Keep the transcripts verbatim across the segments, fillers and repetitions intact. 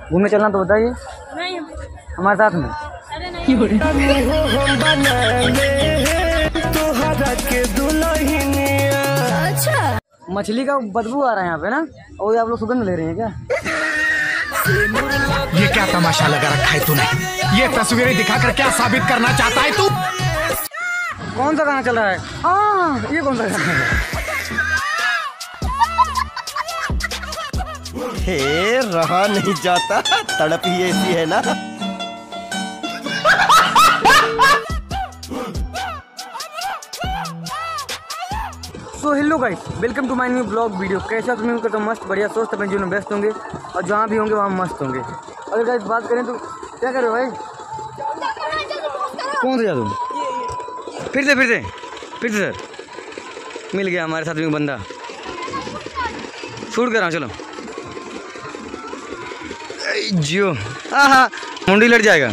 घूमने चलना तो बताइए। नहीं हमारे साथ में। अरे नहीं। अच्छा मछली का बदबू आ रहा है यहाँ पे ना, और आप लोग सुगंध ले रहे हैं क्या? ये क्या तमाशा लगा रखा है तूने? ये तस्वीरें दिखाकर क्या साबित करना चाहता है तू? कौन सा गाना चल रहा है? हाँ, ये कौन सा गाना है? हे रहा नहीं जाता, तड़प ही ऐसी है ना। So hello guys, welcome to my new blog video. कैसा तुम लोग तो मस्त बढ़िया सोचते अपने जीवन में व्यस्त होंगे और जहाँ भी होंगे वहाँ मस्त होंगे। अगर गाइस बात करें तो क्या कर रहे हो भाई? कौन सा जादू? फिर से फिर से फिर से सर मिल गया हमारे साथ में बंदा। शूट कर रहा हूँ, चलो जियो। हाँ हाँ, मुंडी लड़ जाएगा।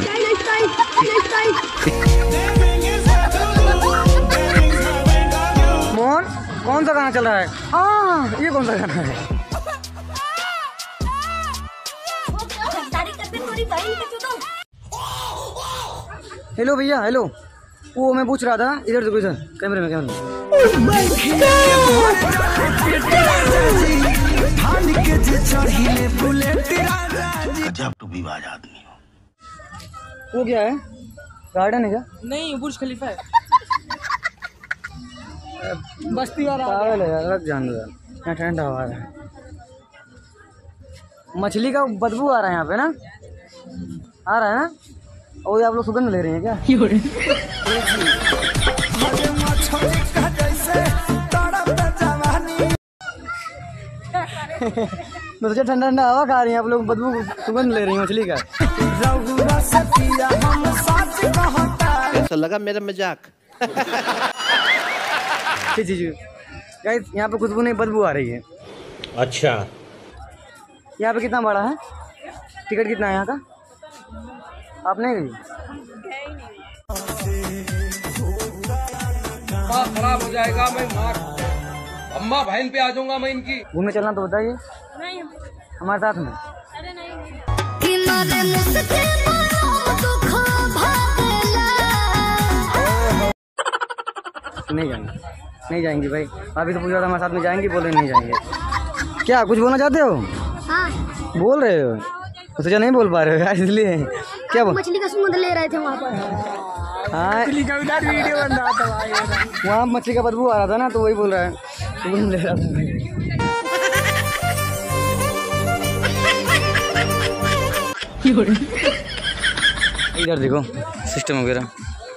मोहन, कौन सा गाना चल रहा है? हाँ, ये कौन सा गाना है? हेलो भैया, हेलो। वो मैं पूछ रहा था, इधर देखो, इधर कैमरे में, कैमरे में। आदमी हो। वो क्या है? गार्डन है क्या? नहीं, बुर्ज खलीफा है। बस्ती वाला पागल है यार, अलग जान दो यार। यहाँ ठंडा हवा रहा है, मछली का बदबू आ रहा है यहाँ पे ना, आ रहा है ना, और आप लोग सुगंध ले रहे हैं क्या? मुझे ठंडा ठंडा हवा खा रही हैं आप लोग, बदबू सुगंध ले रही हैं मछली का। ऐसा लगा मेरा मजाक। गाइस यहाँ पे खुशबू नहीं, बदबू आ रही है। अच्छा, यहाँ पे कितना बड़ा है? टिकट कितना है यहाँ का? आप नहीं गई? खराब हो जाएगा, मैं मार अम्मा बहन पे आ जाऊंगा मैं इनकी। घूमने चलना तो बताइए। नहीं हमारे साथ में। अरे नहीं। नहीं जाएंगे, नहीं जाएंगी भाई। अभी तो पूछा था हमारे साथ में जाएंगी, बोले नहीं जाएंगे। क्या कुछ बोलना चाहते हो? हाँ। बोल रहे हो तो सोचा नहीं बोल पा रहे हो यार, इसलिए। क्या बोल? मछली का सुगंध ले रहे थे वहाँ पर। हाँ, वीडियो बन रहा था वहाँ, मछली का बदबू आ रहा था ना, तो वही बोल रहा है, सुगंध ले रहा था। इधर देखो सिस्टम वगैरह।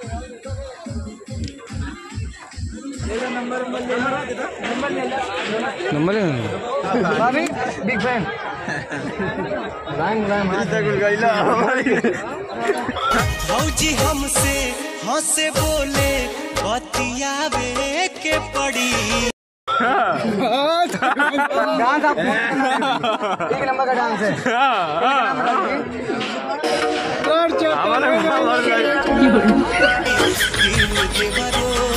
नंबर भाभी बिग फैन। भौजी हमसे हंसे बोले बतियावे के पड़ी। डांस आप एक नंबर का डांस है। दिल के